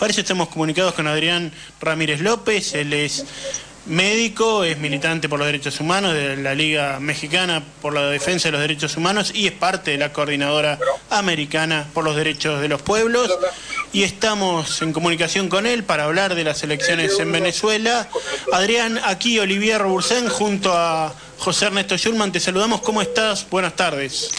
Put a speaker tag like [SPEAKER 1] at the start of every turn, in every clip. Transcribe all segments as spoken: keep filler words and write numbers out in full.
[SPEAKER 1] Para eso estamos comunicados con Adrián Ramírez López. Él es médico, es militante por los derechos humanos de la Liga Mexicana por la Defensa de los Derechos Humanos y es parte de la Coordinadora Americana por los Derechos de los Pueblos. Y estamos en comunicación con él para hablar de las elecciones en Venezuela. Adrián, aquí Olivier Robursen junto a José Ernesto Schulman. Te saludamos. ¿Cómo estás? Buenas tardes.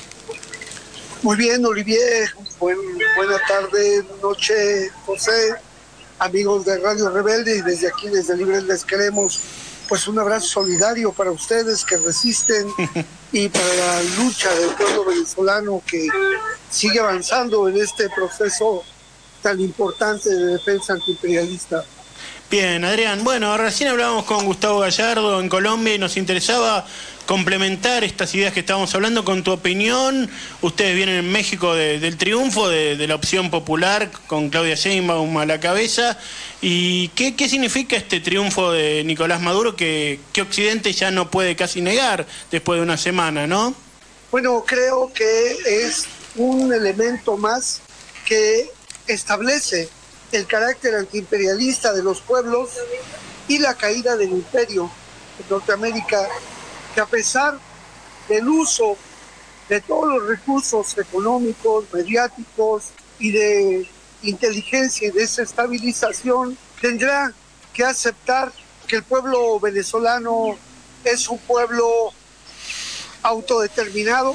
[SPEAKER 2] Muy bien, Olivier. Buen, buena tarde, noche, José. Amigos de Radio Rebelde, y desde aquí, desde Libre les queremos pues un abrazo solidario para ustedes que resisten y para la lucha del pueblo venezolano que sigue avanzando en este proceso tan importante de defensa antiimperialista.
[SPEAKER 1] Bien, Adrián, bueno, recién hablábamos con Gustavo Gallardo en Colombia y nos interesaba complementar estas ideas que estábamos hablando con tu opinión. Ustedes vienen en México de, del triunfo de, de la opción popular con Claudia Sheinbaum a la cabeza. ¿Y qué, qué significa este triunfo de Nicolás Maduro que, que Occidente ya no puede casi negar después de una semana, ¿no?
[SPEAKER 2] Bueno, creo que es un elemento más que establece el carácter antiimperialista de los pueblos y la caída del imperio en Norteamérica, que a pesar del uso de todos los recursos económicos, mediáticos y de inteligencia y desestabilización, tendrá que aceptar que el pueblo venezolano es un pueblo autodeterminado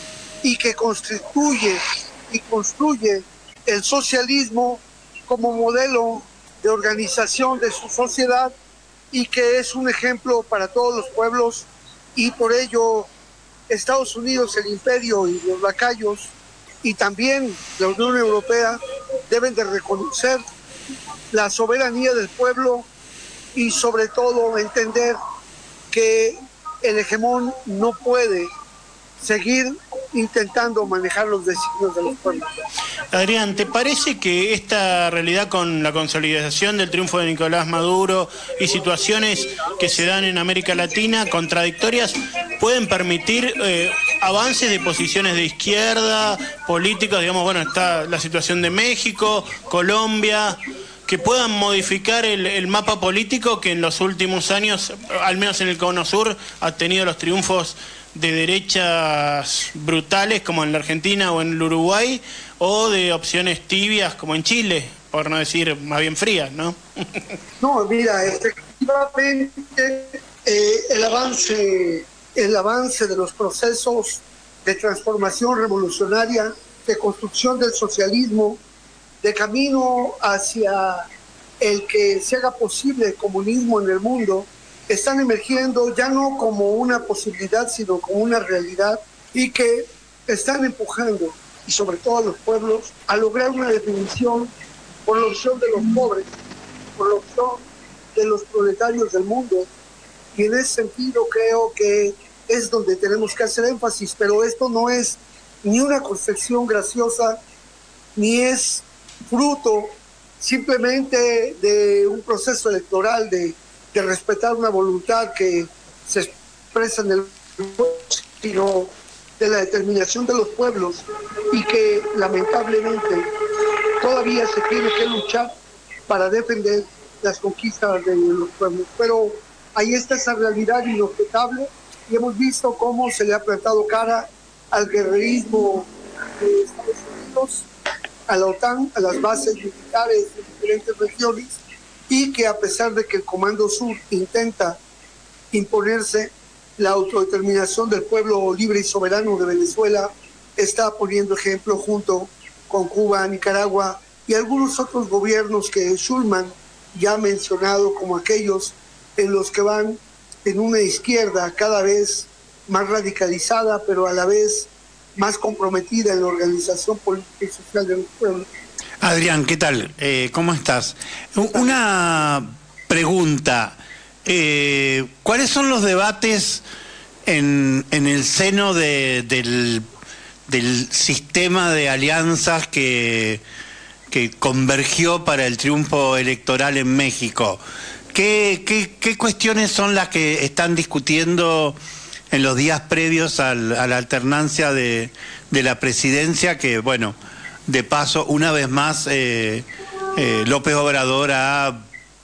[SPEAKER 2] y que constituye y construye el socialismo como modelo de organización de su sociedad y que es un ejemplo para todos los pueblos, y por ello Estados Unidos, el imperio y los lacayos y también la Unión Europea deben de reconocer la soberanía del pueblo y sobre todo entender que el hegemón no puede seguir intentando manejar los designios de los pueblos.
[SPEAKER 1] Adrián, ¿te parece que esta realidad con la consolidación del triunfo de Nicolás Maduro y situaciones que se dan en América Latina contradictorias pueden permitir eh, avances de posiciones de izquierda, políticos, digamos, bueno, está la situación de México, Colombia, que puedan modificar el, el mapa político que en los últimos años, al menos en el Cono Sur, ha tenido los triunfos de derechas brutales como en la Argentina o en el Uruguay, o de opciones tibias como en Chile, por no decir más bien frías, ¿no?
[SPEAKER 2] No, mira, efectivamente eh, el avance, el avance de los procesos de transformación revolucionaria, de construcción del socialismo, de camino hacia el que se haga posible el comunismo en el mundo, están emergiendo ya no como una posibilidad, sino como una realidad, y que están empujando, y sobre todo a los pueblos, a lograr una definición por la opción de los pobres, por la opción de los proletarios del mundo. Y en ese sentido creo que es donde tenemos que hacer énfasis, pero esto no es ni una concepción graciosa, ni es fruto simplemente de un proceso electoral de de respetar una voluntad que se expresa en el pueblo, sino de la determinación de los pueblos, y que lamentablemente todavía se tiene que luchar para defender las conquistas de los pueblos. Pero ahí está esa realidad inobjetable, y hemos visto cómo se le ha plantado cara al guerrerismo de Estados Unidos, a la OTAN, a las bases militares de diferentes regiones, y que a pesar de que el Comando Sur intenta imponerse, la autodeterminación del pueblo libre y soberano de Venezuela está poniendo ejemplo junto con Cuba, Nicaragua y algunos otros gobiernos que Schulman ya ha mencionado como aquellos en los que van en una izquierda cada vez más radicalizada, pero a la vez más comprometida en la organización política y social de los pueblos.
[SPEAKER 3] Adrián, ¿qué tal? Eh, ¿Cómo estás? Una pregunta. Eh, ¿Cuáles son los debates en, en el seno de, del, del sistema de alianzas que, que convergió para el triunfo electoral en México? ¿Qué, qué, qué cuestiones son las que están discutiendo en los días previos al, a la alternancia de, de la presidencia que, bueno, de paso, una vez más, eh, eh, López Obrador ha,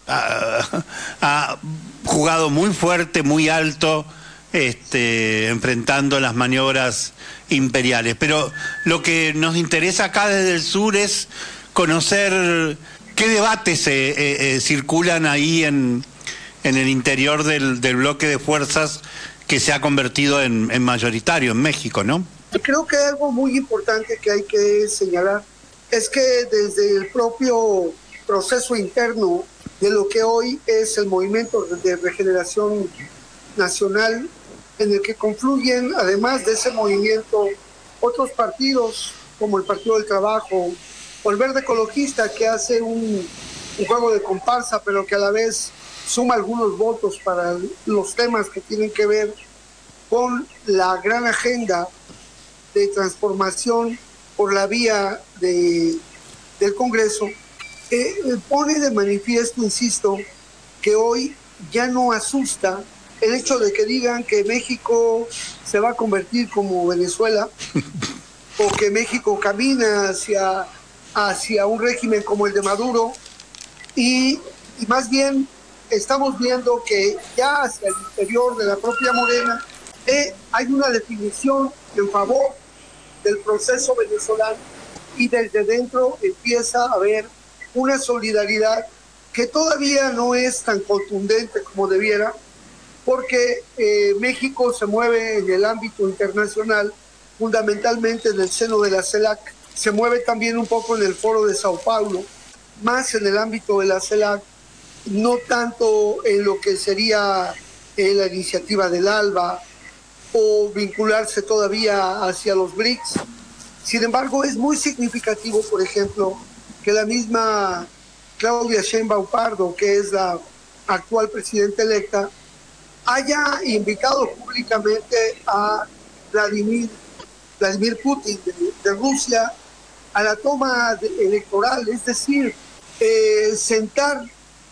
[SPEAKER 3] ha, ha jugado muy fuerte, muy alto, este, enfrentando las maniobras imperiales. Pero lo que nos interesa acá desde el sur es conocer qué debates eh, eh, eh, circulan ahí en, en el interior del, del bloque de fuerzas que se ha convertido en, en mayoritario en México, ¿no?
[SPEAKER 2] Creo que algo muy importante que hay que señalar es que desde el propio proceso interno de lo que hoy es el Movimiento de Regeneración Nacional, en el que confluyen, además de ese movimiento, otros partidos como el Partido del Trabajo o el Verde Ecologista, que hace un, un juego de comparsa, pero que a la vez suma algunos votos para los temas que tienen que ver con la gran agenda de transformación por la vía de, del Congreso, eh, pone de manifiesto, insisto, que hoy ya no asusta el hecho de que digan que México se va a convertir como Venezuela o que México camina hacia, hacia un régimen como el de Maduro, y, y más bien estamos viendo que ya hacia el interior de la propia Morena eh, hay una definición en favor del proceso venezolano, y desde dentro empieza a haber una solidaridad que todavía no es tan contundente como debiera, porque eh, México se mueve en el ámbito internacional, fundamentalmente en el seno de la CELAC, se mueve también un poco en el Foro de Sao Paulo, más en el ámbito de la CELAC, no tanto en lo que sería eh, la iniciativa del ALBA o vincularse todavía hacia los BRICS. Sin embargo, es muy significativo, por ejemplo, que la misma Claudia Sheinbaum Pardo, que es la actual presidenta electa, haya invitado públicamente a Vladimir, Vladimir Putin de, de Rusia a la toma de, electoral, es decir, eh, sentar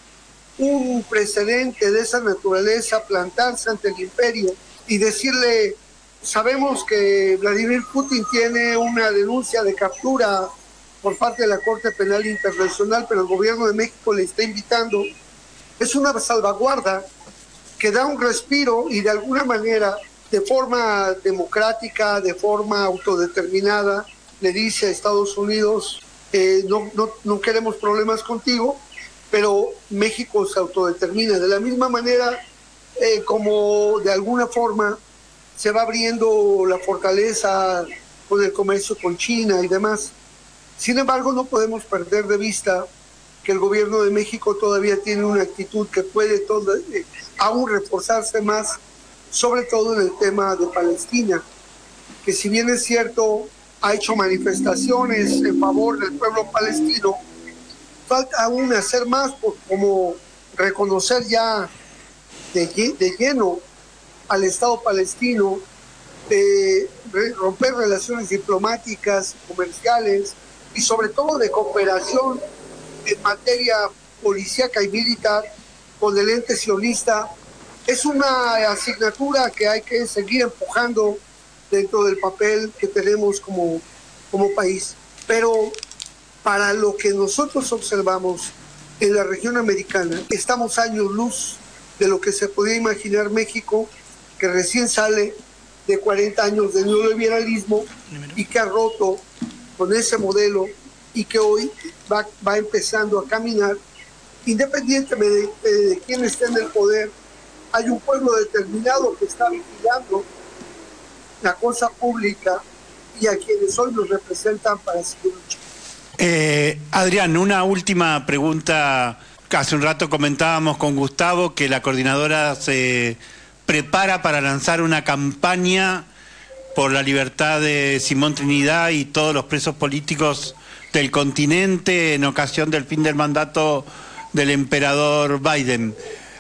[SPEAKER 2] un precedente de esa naturaleza, plantarse ante el imperio y decirle: sabemos que Vladimir Putin tiene una denuncia de captura por parte de la Corte Penal Internacional, pero el gobierno de México le está invitando. Es una salvaguarda que da un respiro y de alguna manera, de forma democrática, de forma autodeterminada, le dice a Estados Unidos: eh, no, no, no queremos problemas contigo, pero México se autodetermina. De la misma manera eh, como de alguna forma se va abriendo la fortaleza con el comercio con China y demás. Sin embargo, no podemos perder de vista que el gobierno de México todavía tiene una actitud que puede todo, eh, aún reforzarse más, sobre todo en el tema de Palestina, que si bien es cierto, ha hecho manifestaciones en favor del pueblo palestino, falta aún hacer más, por, como reconocer ya de, de lleno al Estado palestino, eh, romper relaciones diplomáticas, comerciales y sobre todo de cooperación en materia policíaca y militar con el ente sionista. Es una asignatura que hay que seguir empujando dentro del papel que tenemos como, como país. Pero para lo que nosotros observamos en la región americana, estamos años luz de lo que se podía imaginar México, que recién sale de cuarenta años de neoliberalismo y que ha roto con ese modelo y que hoy va, va empezando a caminar. Independientemente de, de, de quién esté en el poder, hay un pueblo determinado que está vigilando la cosa pública y a quienes hoy nos representan para seguir luchando.
[SPEAKER 3] Eh, Adrián, una última pregunta. Hace un rato comentábamos con Gustavo que la coordinadora se prepara para lanzar una campaña por la libertad de Simón Trinidad y todos los presos políticos del continente en ocasión del fin del mandato del emperador Biden.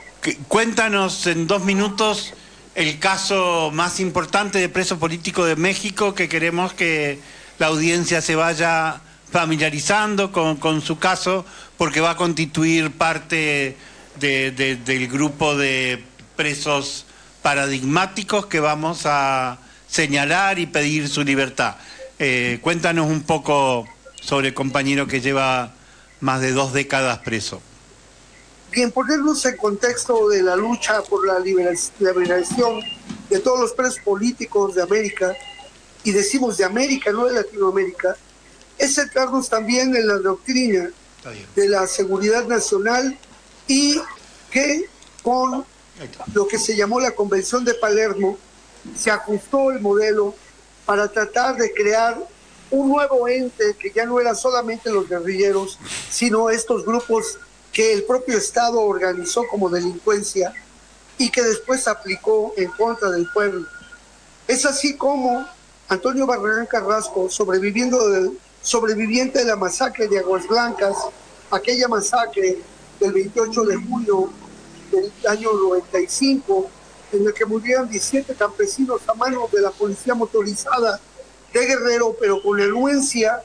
[SPEAKER 3] Cuéntanos en dos minutos el caso más importante de preso político de México, que queremos que la audiencia se vaya familiarizando con, con su caso, porque va a constituir parte de, de, del grupo de presos paradigmáticos que vamos a señalar y pedir su libertad. Eh, cuéntanos un poco sobre el compañero que lleva más de dos décadas preso.
[SPEAKER 2] Bien, ponernos en contexto de la lucha por la liberación de todos los presos políticos de América, y decimos de América, no de Latinoamérica, es centrarnos también en la doctrina de la seguridad nacional, y que con lo que se llamó la Convención de Palermo se ajustó el modelo para tratar de crear un nuevo ente que ya no era solamente los guerrilleros, sino estos grupos que el propio Estado organizó como delincuencia y que después aplicó en contra del pueblo. Es así como Antonio Barragán Carrasco, sobreviviendo del, sobreviviente de la masacre de Aguas Blancas, aquella masacre del veintiocho de junio del año noventa y cinco, en el que murieron diecisiete campesinos a manos de la policía motorizada de Guerrero, pero con la anuencia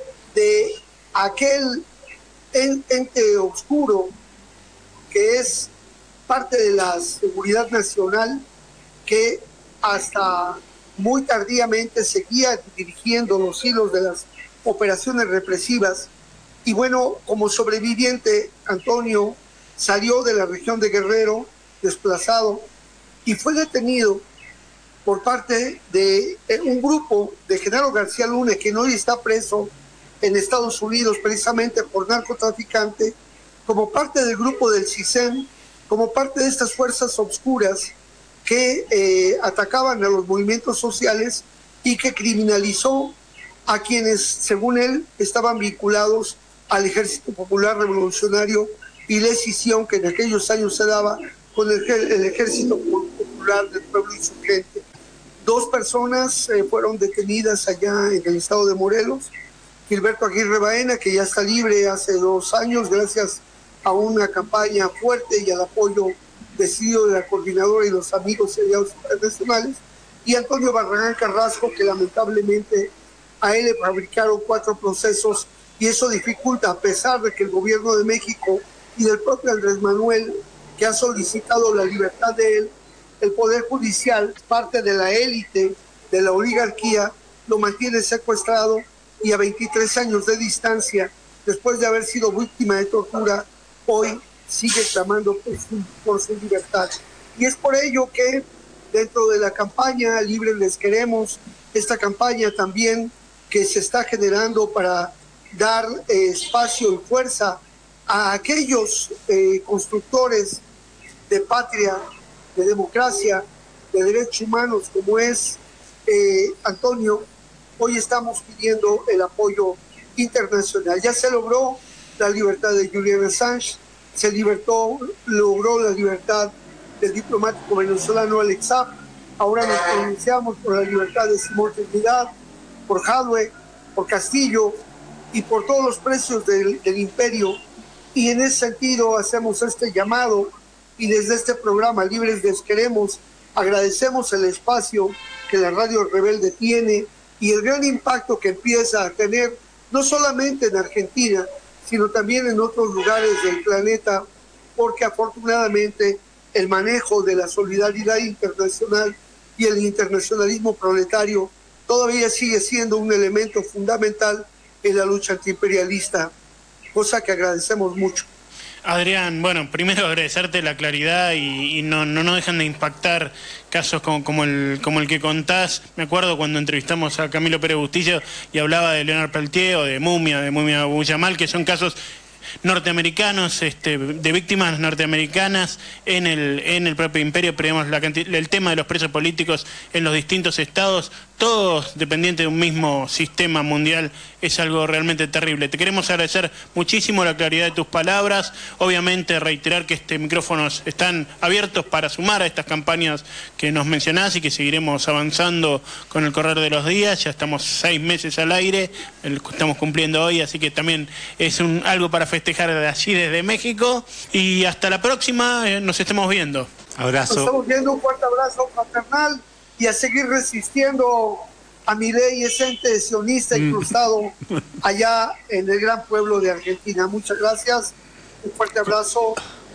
[SPEAKER 2] de aquel ente oscuro que es parte de la seguridad nacional, que hasta muy tardíamente seguía dirigiendo los hilos de las operaciones represivas. Y bueno, como sobreviviente, Antonio salió de la región de Guerrero, desplazado, y fue detenido por parte de un grupo de Genaro García Luna, que hoy está preso en Estados Unidos precisamente por narcotraficante, como parte del grupo del CISEN, como parte de estas fuerzas obscuras que eh, atacaban a los movimientos sociales y que criminalizó a quienes, según él, estaban vinculados al Ejército Popular Revolucionario y la escisión que en aquellos años se daba con el, el Ejército Popular del Pueblo Insurgente. Dos personas eh, fueron detenidas allá en el estado de Morelos. Gilberto Aguirre Baena, que ya está libre hace dos años gracias a una campaña fuerte y al apoyo decidido de la coordinadora y los amigos y aliados internacionales, y Antonio Barragán Carrasco, que lamentablemente a él le fabricaron cuatro procesos, y eso dificulta, a pesar de que el gobierno de México y del propio Andrés Manuel, que ha solicitado la libertad de él, el Poder Judicial, parte de la élite, de la oligarquía, lo mantiene secuestrado, y a veintitrés años de distancia, después de haber sido víctima de tortura, hoy sigue clamando por su, por su libertad. Y es por ello que dentro de la campaña Libres Les Queremos, esta campaña también que se está generando para dar eh, espacio y fuerza a aquellos eh, constructores de patria, de democracia, de derechos humanos, como es eh, Antonio, hoy estamos pidiendo el apoyo internacional. Ya se logró la libertad de Julian Assange, se libertó, logró la libertad del diplomático venezolano Alex Saab. Ahora nos pronunciamos por la libertad de Simón Trinidad, por Jadwe, por Castillo y por todos los presos del, del imperio. Y en ese sentido hacemos este llamado, y desde este programa Libres Les Queremos agradecemos el espacio que la Radio Rebelde tiene y el gran impacto que empieza a tener no solamente en Argentina, sino también en otros lugares del planeta, porque afortunadamente el manejo de la solidaridad internacional y el internacionalismo proletario todavía sigue siendo un elemento fundamental en la lucha antiimperialista, cosa que agradecemos mucho.
[SPEAKER 1] Adrián, bueno, primero agradecerte la claridad y, y no, no, no dejan de impactar casos como, como, el, como el que contás. Me acuerdo cuando entrevistamos a Camilo Pérez Bustillo y hablaba de Leonard Peltier o de Mumia, de Mumia Abu Jamal, que son casos norteamericanos, este, de víctimas norteamericanas en el, en el propio imperio, pero digamos, la el tema de los presos políticos en los distintos estados, todos dependientes de un mismo sistema mundial, es algo realmente terrible. Te queremos agradecer muchísimo la claridad de tus palabras, obviamente reiterar que este micrófonos están abiertos para sumar a estas campañas que nos mencionás y que seguiremos avanzando con el correr de los días. Ya estamos seis meses al aire, estamos cumpliendo hoy, así que también es un, algo para festejar de allí desde México, y hasta la próxima, eh, nos estemos viendo.
[SPEAKER 3] Abrazo.
[SPEAKER 2] Nos estamos viendo, un fuerte abrazo fraternal y a seguir resistiendo a Milei, ese ente sionista incrustado allá en el gran pueblo de Argentina. Muchas gracias, un fuerte abrazo.